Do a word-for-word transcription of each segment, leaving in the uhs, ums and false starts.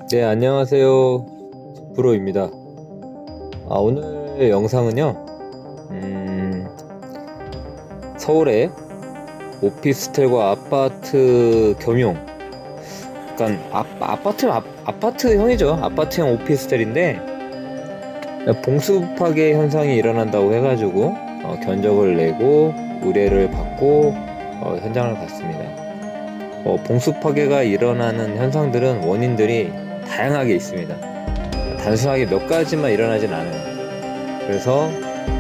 네, 안녕하세요. 브로입니다. 아, 오늘 영상은요, 음, 서울의 오피스텔과 아파트 겸용, 약간 아, 아파트, 아, 아파트형이죠. 아파트형 오피스텔인데, 봉수 파괴 현상이 일어난다고 해가지고, 어, 견적을 내고, 의뢰를 받고, 어, 현장을 갔습니다. 어, 봉수 파괴가 일어나는 현상들은 원인들이 다양하게 있습니다. 단순하게 몇 가지만 일어나진 않아요. 그래서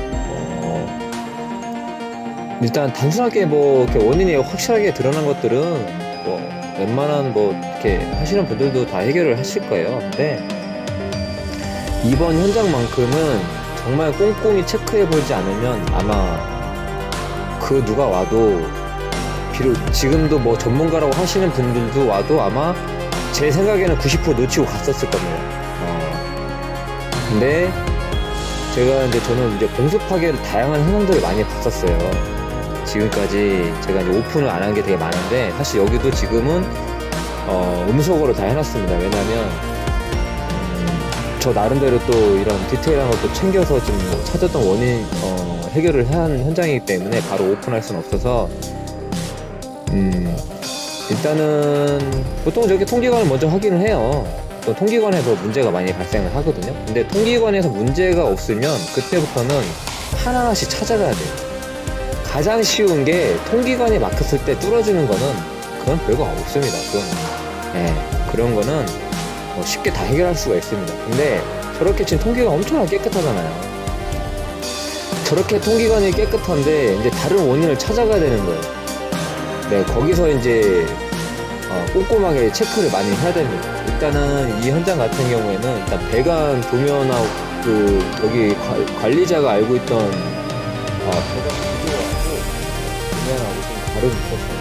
어, 일단 단순하게 뭐 이렇게 원인이 확실하게 드러난 것들은 뭐 웬만한 뭐 이렇게 하시는 분들도 다 해결을 하실 거예요. 근데 이번 현장만큼은 정말 꼼꼼히 체크해보지 않으면 아마 그 누가 와도 비록 지금도 뭐 전문가라고 하시는 분들도 와도 아마 제 생각에는 구십 퍼센트 놓치고 갔었을 겁니다. 어. 근데 제가 이제 저는 이제 봉수 파괴를 다양한 현상들을 많이 봤었어요. 지금까지 제가 이제 오픈을 안 한 게 되게 많은데 사실 여기도 지금은 어, 음소거를 다 해놨습니다. 왜냐면 음, 저 나름대로 또 이런 디테일한 것도 챙겨서 좀 찾았던 원인 어, 해결을 한 현장이기 때문에 바로 오픈할 수는 없어서 음. 일단은 보통 저렇게 통기관을 먼저 확인을 해요. 또 통기관에서 문제가 많이 발생을 하거든요. 근데 통기관에서 문제가 없으면 그때부터는 하나하나씩 찾아가야 돼요. 가장 쉬운 게 통기관이 막혔을 때 뚫어주는 거는 그건 별거 없습니다. 그건 네, 그런 거는 뭐 쉽게 다 해결할 수가 있습니다. 근데 저렇게 지금 통기관 엄청나게 깨끗하잖아요. 저렇게 통기관이 깨끗한데 이제 다른 원인을 찾아가야 되는 거예요. 네, 거기서 이제 어, 꼼꼼하게 체크를 많이 해야 됩니다. 일단은 이 현장 같은 경우에는 일단 배관 도면하고 그 여기 과, 관리자가 알고 있던 어, 배관 구조하고 도면하고 좀 다르게 있었어요.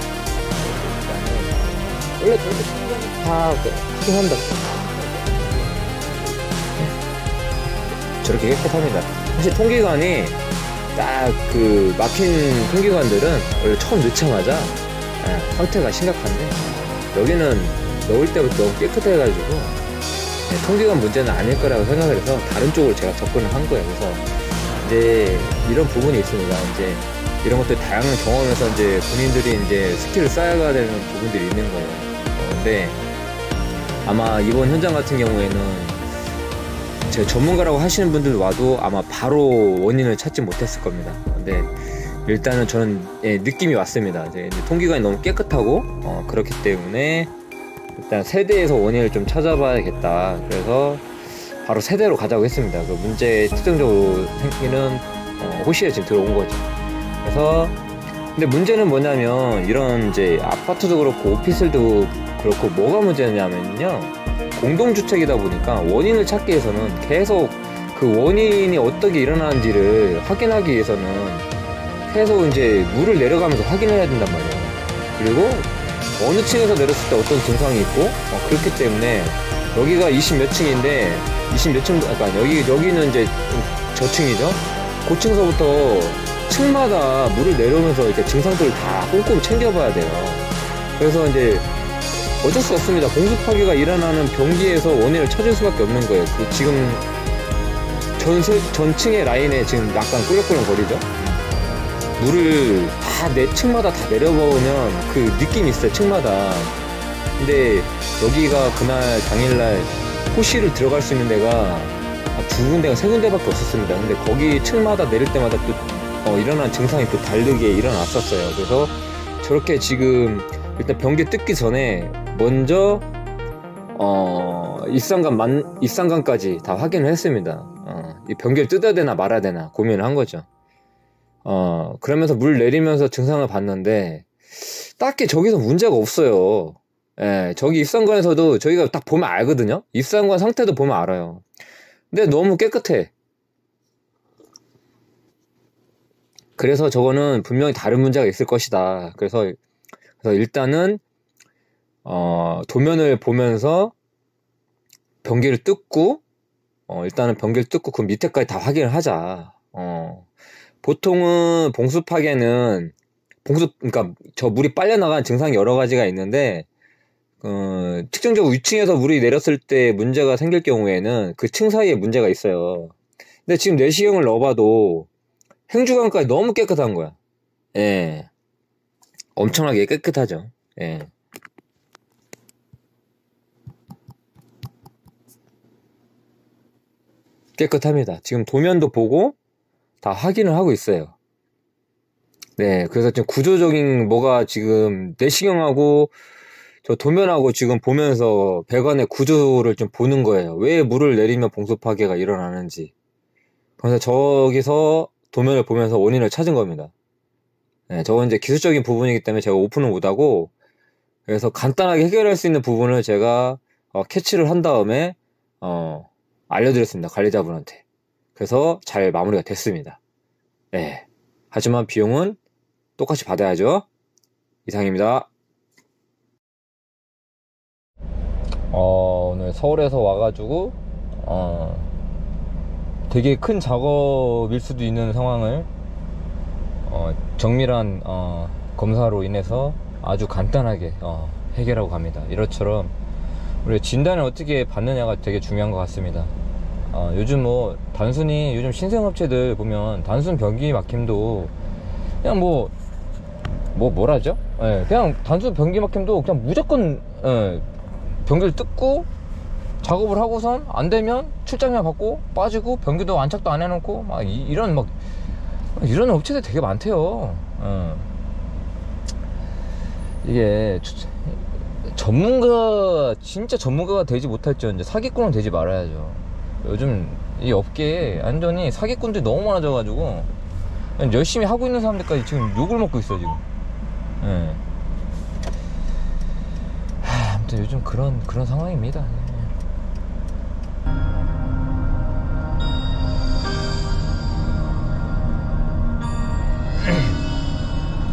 일단은 원래 저렇게 통관이 다 확인한다. 저렇게 깨끗합니다. 사실 통기관이 딱 그 막힌 통기관들은 원래 처음 넣자마자 네, 상태가 심각한데 여기는 넣을 때부터 너무 깨끗해가지고 네, 통기관 문제는 아닐 거라고 생각을 해서 다른 쪽으로 제가 접근을 한 거예요. 그래서 이제 이런 부분이 있습니다. 이제 이런 것들 다양한 경험에서 이제 본인들이 이제 스킬을 쌓아가야 되는 부분들이 있는 거예요. 어, 근데 아마 이번 현장 같은 경우에는 제 전문가라고 하시는 분들 와도 아마 바로 원인을 찾지 못했을 겁니다. 근데 일단은 저는 예, 느낌이 왔습니다. 이제 통기관이 너무 깨끗하고 어, 그렇기 때문에 일단 세대에서 원인을 좀 찾아봐야겠다. 그래서 바로 세대로 가자고 했습니다. 그 문제 특정적으로 생기는 어, 호시에 지금 들어온 거죠. 그래서 근데 문제는 뭐냐면 이런 이제 아파트도 그렇고 오피스텔도 그렇고 뭐가 문제냐면요, 공동주택이다 보니까 원인을 찾기 위해서는 계속 그 원인이 어떻게 일어나는지를 확인하기 위해서는 계속 이제 물을 내려가면서 확인해야 된단 말이에요. 그리고 어느 층에서 내렸을 때 어떤 증상이 있고 어, 그렇기 때문에 여기가 이십 몇 층인데 이십 몇 층, 약간 여기 여기는 이제 저층이죠. 고층서부터 층마다 물을 내려오면서 이렇게 증상들을 다 꼼꼼히 챙겨봐야 돼요. 그래서 이제 어쩔 수 없습니다. 봉수 파괴가 일어나는 변기에서 원인을 찾을 수밖에 없는 거예요. 그 지금 전세, 전층의 라인에 지금 약간 꿀렁꿀렁 거리죠. 물을 다 내 층마다 다 내려보면 그 느낌이 있어요, 층마다. 근데 여기가 그날 당일날 호시를 들어갈 수 있는 데가 두 군데가 세 군데밖에 없었습니다. 근데 거기 층마다 내릴 때마다 또 어, 일어난 증상이 또 다르게 일어났었어요. 그래서 저렇게 지금 일단 변기 뜯기 전에 먼저 어, 입상관 만, 입상관까지 다 확인을 했습니다. 어, 이 변기를 뜯어야 되나 말아야 되나 고민을 한 거죠. 어, 그러면서 물 내리면서 증상을 봤는데, 딱히 저기서 문제가 없어요. 예, 저기 입상관에서도 저희가 딱 보면 알거든요? 입상관 상태도 보면 알아요. 근데 너무 깨끗해. 그래서 저거는 분명히 다른 문제가 있을 것이다. 그래서, 그래서 일단은, 어, 도면을 보면서 변기를 뜯고, 어, 일단은 변기를 뜯고 그 밑에까지 다 확인을 하자. 어. 보통은 봉수 파괴는 봉수, 그러니까 저 물이 빨려 나가는 증상이 여러 가지가 있는데 어, 특정적 위층에서 물이 내렸을 때 문제가 생길 경우에는 그 층 사이에 문제가 있어요. 근데 지금 내시경을 넣어봐도 행주관까지 너무 깨끗한 거야. 예. 엄청나게 깨끗하죠. 예. 깨끗합니다. 지금 도면도 보고 다 확인을 하고 있어요. 네, 그래서 지금 구조적인 뭐가 지금 내시경하고 저 도면하고 지금 보면서 배관의 구조를 좀 보는 거예요. 왜 물을 내리면 봉수 파괴가 일어나는지. 그래서 저기서 도면을 보면서 원인을 찾은 겁니다. 네, 저건 이제 기술적인 부분이기 때문에 제가 오픈을 못하고, 그래서 간단하게 해결할 수 있는 부분을 제가 어, 캐치를 한 다음에 어, 알려드렸습니다. 관리자분한테. 그래서 잘 마무리가 됐습니다. 네. 하지만 비용은 똑같이 받아야죠. 이상입니다. 어, 오늘 서울에서 와가지고 어, 되게 큰 작업일 수도 있는 상황을 어, 정밀한 어, 검사로 인해서 아주 간단하게 어, 해결하고 갑니다. 이것처럼 우리가 진단을 어떻게 받느냐가 되게 중요한 것 같습니다. 어, 요즘 뭐 단순히 요즘 신생업체들 보면 단순 변기 막힘도 그냥 뭐 뭐 뭐라죠? 예, 그냥 단순 변기 막힘도 그냥 무조건 예, 변기를 뜯고 작업을 하고선 안 되면 출장료 받고 빠지고 변기도 안착도 안 해놓고 막 이, 이런 막 이런 업체들 되게 많대요. 예. 이게 전문가 진짜 전문가가 되지 못할지 이제 사기꾼은 되지 말아야죠. 요즘 이 업계에 완전히 사기꾼들이 너무 많아져가지고 열심히 하고 있는 사람들까지 지금 욕을 먹고 있어 지금. 예. 하, 아무튼 요즘 그런 그런 상황입니다.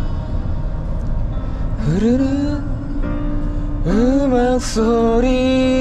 흐르는 음악 소리